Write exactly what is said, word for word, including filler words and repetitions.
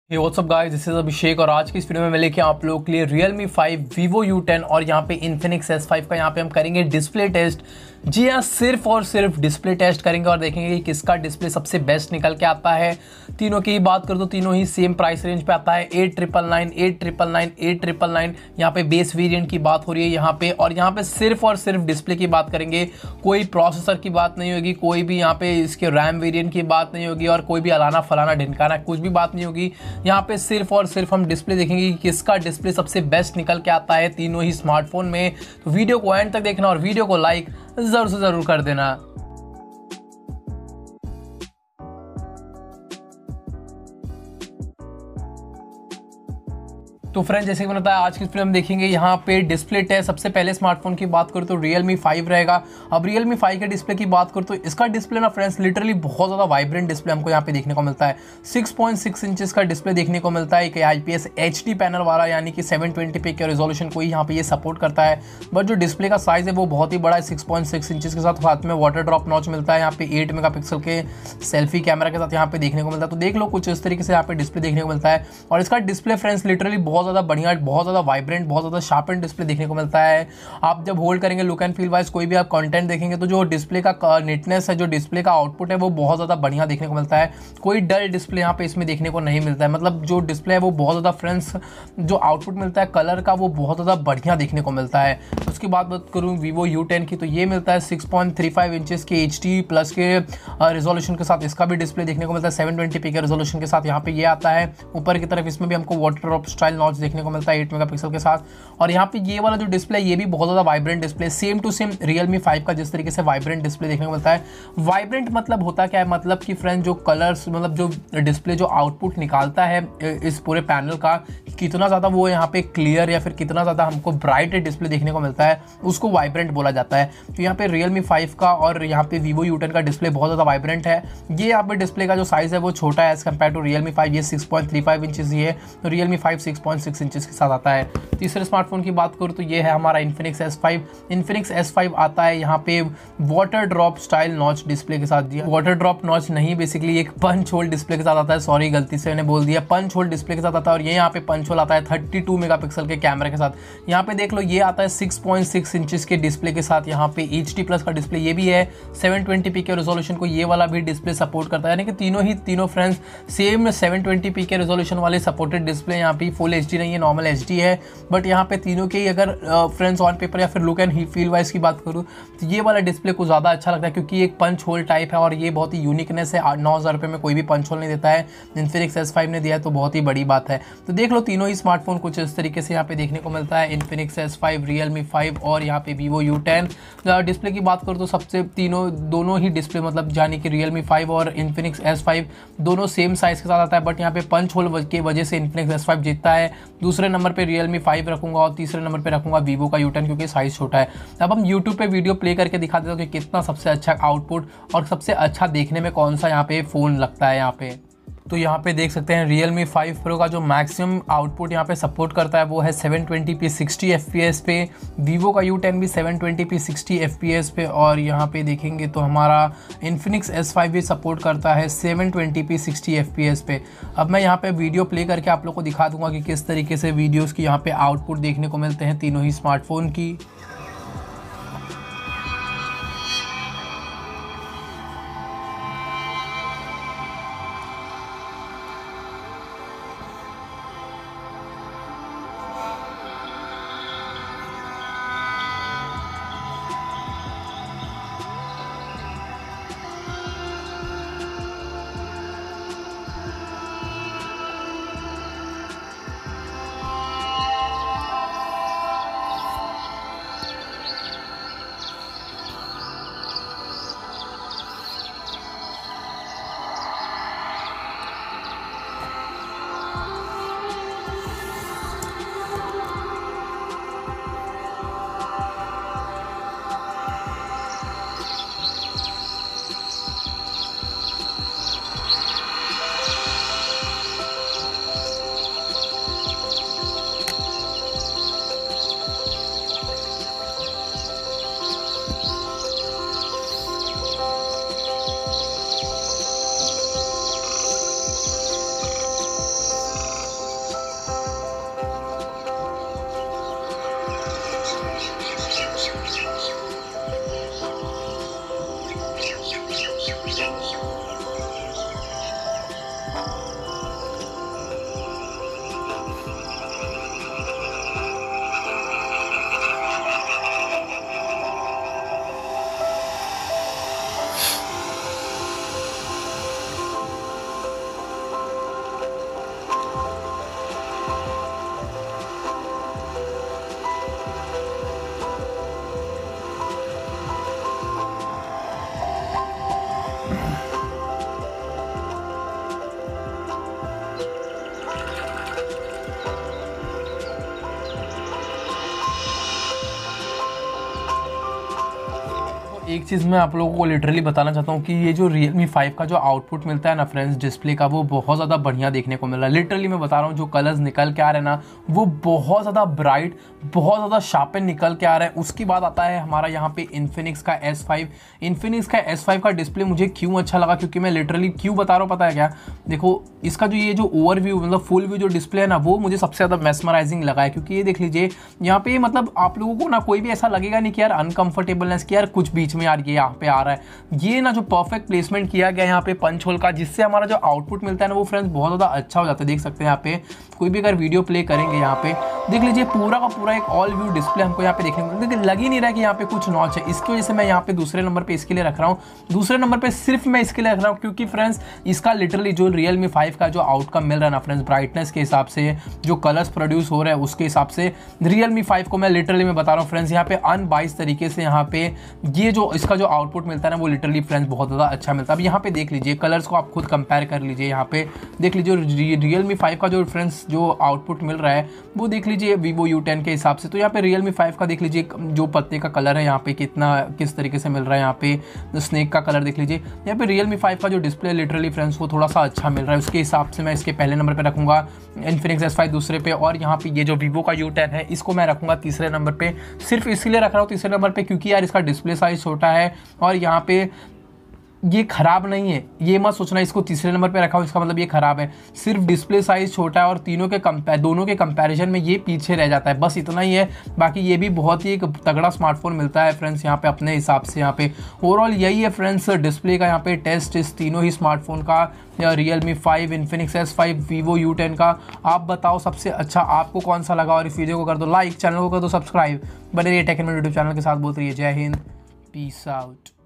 Hey what's up guys, this is Abhishek और आज की इस वीडियो में मैं लेके आप लोगों के लिए Realme five, Vivo U ten और यहाँ पे Infinix एस फाइव का यहाँ पे हम करेंगे डिस्प्ले टेस्ट। जी हाँ, सिर्फ और सिर्फ डिस्प्ले टेस्ट करेंगे और देखेंगे कि किसका डिस्प्ले सबसे बेस्ट निकल के आता है। तीनों की बात कर तो तीनों ही सेम प्राइस रेंज पे आता है, eight triple nine, eight triple nine, eight triple nine. यहाँ पे बेस वेरिएंट की बात हो रही है यहाँ पे, और यहाँ पे सिर्फ और सिर्फ डिस्प्ले की बात करेंगे। कोई प्रोसेसर की बात नहीं होगी, कोई भी यहाँ पे इसके रैम वेरिएंट की बात नहीं होगी और कोई भी अलाना फलाना ढिनकाना कुछ भी बात नहीं होगी। यहाँ पे सिर्फ और सिर्फ हम डिस्प्ले देखेंगे कि किसका डिस्प्ले सबसे बेस्ट निकल के आता है तीनों ही स्मार्टफोन में। तो वीडियो को एंड तक देखना और वीडियो को लाइक जरूर से जरूर कर देना। तो फ्रेंड्स, जैसे कि मैंने बताया, आज की इस वीडियो में देखेंगे यहाँ पे डिस्प्ले टेस्ट। सबसे पहले स्मार्टफोन की बात करूँ तो Realme फाइव रहेगा। अब Realme फाइव के डिस्प्ले की बात करूँ तो इसका डिस्प्ले ना फ्रेंड्स लिटरली बहुत ज़्यादा वाइब्रेंट डिस्प्ले हमको यहाँ पे देखने को मिलता है। सिक्स पॉइंट सिक्स इंचेस का डिस्प्ले देखने को मिलता है, एक आईपीएस एचडी पैनल वाला, यानी कि सेवन ट्वेंटी पी के रेजोल्यूशन को ही यहाँ पे ये सपोर्ट करता है। बट जो डिस्प्ले का साइज है वो बहुत ही बड़ा है, सिक्स पॉइंट सिक्स इंचेस के साथ साथ में वाटर ड्रॉप नॉच मिलता है। यहाँ पे एट मेगा पिक्सल के सेल्फी कैमरा के साथ यहाँ पे देखने को मिलता है। तो देख लो कुछ इस तरीके से यहाँ पे डिस्प्ले देखने को मिलता है। और इसका डिस्प्ले फ्रेंड्स लिटरली बहुत ज़्यादा बढ़िया, बहुत ज़्यादा वाइब्रेंट, बहुत ज़्यादा शार्पन डिस्प्ले देखने को मिलता है। आप जब होल्ड करेंगे लुक एंड फील वाइज कोई भी आप कंटेंट देखेंगे तो जो डिस्प्ले का नीटनेस है, जो डिस्प्ले का आउटपुट है वो बहुत ज़्यादा बढ़िया देखने को मिलता है। कोई डल डिस्प्ले यहाँ पे इसमें देखने को नहीं मिलता है। मतलब जो डिस्प्ले है वो बहुत ज़्यादा फ्रेंड्स, जो आउटपुट मिलता है कलर का वो बहुत ज़्यादा बढ़िया देखने को मिलता है। उसकी बात बात करूँ Vivo यू टेन की, तो ये मिलता है six point three five inches के एच डी प्लस के रेजोल्यूशन के साथ इसका भी डिस्प्ले देखने को मिलता है। सेवन ट्वेंटी पी के रेजोल्यूशन के साथ यहाँ पे ये आता है। ऊपर की तरफ इसमें भी हमको वाटर ड्रॉप स्टाइल नॉच देखने को मिलता है एट मेगा पिक्सल के साथ। और यहाँ पे ये वाला जो डिस्प्ले है ये भी बहुत ज़्यादा vibrant display, same to same Realme five का जिस तरीके से वाइब्रेंट डिस्प्ले देखने को मिलता है। वाइब्रेंट मतलब होता क्या है, मतलब कि फ्रेंड जो कलर्स, मतलब जो डिस्प्ले जो आउटपुट निकालता है इस पूरे पैनल का, कितना ज़्यादा वो यहाँ पे क्लियर या फिर कितना ज़्यादा हमको ब्राइट डिस्प्ले देखने को मिलता है, उसको वाइब्रेंट बोला जाता है। तो यहाँ पे Realme फाइव का और यहाँ पे Vivo यू टेन का डिस्प्ले बहुत ज़्यादा वाइब्रेंट है। ये यहाँ पे डिस्प्ले का जो साइज़ है वो छोटा है as compare to Realme five. ये six point three five inches ही है, तो Realme five six point six inches के साथ आता है। तीसरे स्मार्टफोन की बात करूँ तो ये है हमारा Infinix S five. Infinix S five आता है यहाँ पे water drop style notch display के साथ। जी वाटर ड्रॉप नॉच नहीं, बेसिकली एक पंच होल डिस्प्ले के साथ आता है। सॉरी, गलती से मैंने बोल दिया, पंच होल डिस्प्ले के साथ आता है। और ये यहाँ पे पंच होल आता है थर्टी टू मेगापिक्सल के कैमरे के साथ। यहाँ पे देख लो ये आता है सिक्स पॉइंट सिक्स इंचेस के डिस्प्ले के साथ। यहाँ पे एच डी प्लस का डिस्प्ले ये भी है, सेवन ट्वेंटी पी के रेजोल्यूशन को ये वाला भी डिस्प्ले सपोर्ट करता है। यानी कि तीनों ही तीनों friends same seven twenty P के रेजोल्यूशन वाले सपोर्टेड डिस्प्ले। यहाँ पे फुल एच डी नहीं है, नॉर्मल एच डी है। बट यहाँ पे तीनों के ही अगर फ्रेंड्स ऑन पेपर या फिर लुक एंड फील वाइज की बात करूँ तो ये वाला डिस्प्ले को ज़्यादा अच्छा लगता है, क्योंकि एक पंच होल टाइप है और ये बहुत ही यूनिकनेस है। नौ हज़ार रुपये में कोई भी पंच होल नहीं देता है, Infinix एस फाइव ने दिया है, तो बहुत ही बड़ी बात है। तो देख लो तीनों ही स्मार्टफोन कुछ इस तरीके से यहाँ पे देखने को मिलता है, Infinix S five, Realme five और यहाँ पे Vivo यू टेन। डिस्प्ले की बात करूँ तो सबसे तीनों दोनों ही डिस्प्ले, मतलब यानी कि Realme फाइव और Infinix एस फाइव दोनों सेम साइज़ के साथ आता है। बट यहाँ पे पंच होल की वजह से Infinix एस फाइव जीतता है। दूसरे नंबर पे Realme फाइव रखूंगा और तीसरे नंबर पे रखूंगा Vivo का यू टेन, क्योंकि साइज छोटा है। अब हम YouTube पे वीडियो प्ले करके दिखा देते हो कि कितना सबसे अच्छा आउटपुट और सबसे अच्छा देखने में कौन सा यहाँ पे फ़ोन लगता है यहाँ पे। तो यहाँ पे देख सकते हैं Realme फाइव Pro का जो मैक्सिमम आउटपुट यहाँ पे सपोर्ट करता है वो है seven twenty P sixty F P S पे। Vivo का यू टेन भी seven twenty P sixty F P S पे। और यहाँ पे देखेंगे तो हमारा Infinix एस फाइव भी सपोर्ट करता है seven twenty P sixty F P S पे। अब मैं यहाँ पे वीडियो प्ले करके आप लोग को दिखा दूंगा कि किस तरीके से वीडियोज़ की यहाँ पे आउटपुट देखने को मिलते हैं तीनों ही स्मार्टफोन की। एक चीज़ मैं आप लोगों को लिटरली बताना चाहता हूँ कि ये जो Realme फाइव का जो आउटपुट मिलता है ना फ्रेंड्स डिस्प्ले का, वो बहुत ज़्यादा बढ़िया देखने को मिल रहा है। लिटरली मैं बता रहा हूँ, जो कलर्स निकल के आ रहे हैं ना, वो बहुत ज़्यादा ब्राइट, बहुत ज़्यादा शार्पन निकल के आ रहा है। उसकी बात आता है हमारा यहाँ पे इन्फिनिक्स का एस फाइव। इन्फिनिक्स का एस फाइव का डिस्प्ले मुझे क्यों अच्छा लगा, क्योंकि मैं लिटरली क्यों बता रहा हूँ पता है क्या, देखो इसका जो ये जो ओवरव्यू मतलब फुल व्यू जो डिस्प्ले है ना, वो मुझे सबसे ज़्यादा मेस्मराइजिंग लगा है। क्योंकि ये देख लीजिए यहाँ पे, मतलब आप लोगों को ना कोई भी ऐसा लगेगा नहीं कि यार अनकंफर्टेबलनेस, कि यार कुछ बीच में यार ये यहाँ पे आ रहा है। ये ना जो परफेक्ट प्लेसमेंट किया गया यहाँ पे पंच होल का, जिससे हमारा जो आउटपुट मिलता है ना वो फ्रेंड्स बहुत ज़्यादा अच्छा हो जाता है। देख सकते हैं यहाँ पे कोई भी अगर वीडियो प्ले करेंगे, यहाँ पे देख लीजिए पूरा का पूरा एक ऑल व्यू डिस्प्ले हमको यहाँ पे देखने को, लेकिन लग ही नहीं रहा है कि यहाँ पे कुछ नॉच है। इसकी वजह से मैं यहाँ पे दूसरे नंबर पे इसके लिए रख रहा हूँ। दूसरे नंबर पे सिर्फ मैं इसके लिए रख रहा हूँ क्योंकि फ्रेंड्स इसका लिटरली जो Realme फाइव का जो आउटकम मिल रहा है ना फ्रेंड्स, ब्राइटनेस के हिसाब से, जो कलर्स प्रोड्यूस हो रहे हैं उसके हिसाब से, Realme फाइव को मैं लिटरली मैं बता रहा हूँ फ्रेंड्स, यहाँ पे अनबाइस तरीके से यहाँ पे ये जो इसका जो आउटपुट मिलता है ना वो लिटरली फ्रेंड्स बहुत ज़्यादा अच्छा मिलता है। अब यहाँ पे देख लीजिए कलर्स को आप खुद कंपेयर कर लीजिए। यहाँ पे देख लीजिए Realme फाइव का जो फ्रेंड्स जो आउटपुट मिल रहा है वो देख लीजिए Vivo यू टेन के हिसाब से। तो यहाँ पे Realme फाइव का देख लीजिए जो पत्ते का कलर है यहाँ पे कितना किस तरीके से मिल रहा है। यहाँ पे स्नेक का कलर देख लीजिए। यहाँ पे Realme फाइव का जो डिस्प्ले लिटरली फ्रेंड्स वो थोड़ा सा अच्छा मिल रहा है। उसके हिसाब से मैं इसके पहले नंबर पे रखूंगा Infinix एस फाइव दूसरे पे, और यहाँ पे ये जो Vivo का यू टेन है इसको मैं रखूंगा तीसरे नंबर पे। सिर्फ इसलिए रख रहा हूँ तीसरे नंबर पे क्योंकि यार इसका डिस्प्ले साइज छोटा है और यहाँ पे ये खराब नहीं है। ये मत सोचना इसको तीसरे नंबर पे रखा हो इसका मतलब ये खराब है। सिर्फ डिस्प्ले साइज छोटा है और तीनों के कंपेयर दोनों के कंपैरिजन में ये पीछे रह जाता है, बस इतना ही है। बाकी ये भी बहुत ही एक तगड़ा स्मार्टफोन मिलता है फ्रेंड्स यहाँ पे अपने हिसाब से। यहाँ पे ओवरऑल यही है फ्रेंड्स डिस्प्ले का यहाँ पे टेस्ट इस तीनों ही स्मार्टफोन का, Realme five, Infinix S five, Vivo U ten का। आप बताओ सबसे अच्छा आपको कौन सा लगा, और इस वीडियो को कर दो लाइक, चैनल को कर दो सब्सक्राइब। बने रहिए टेक एंड यूट्यूब चैनल के साथ। बोलते रहिए जय हिंद, पीस आउट।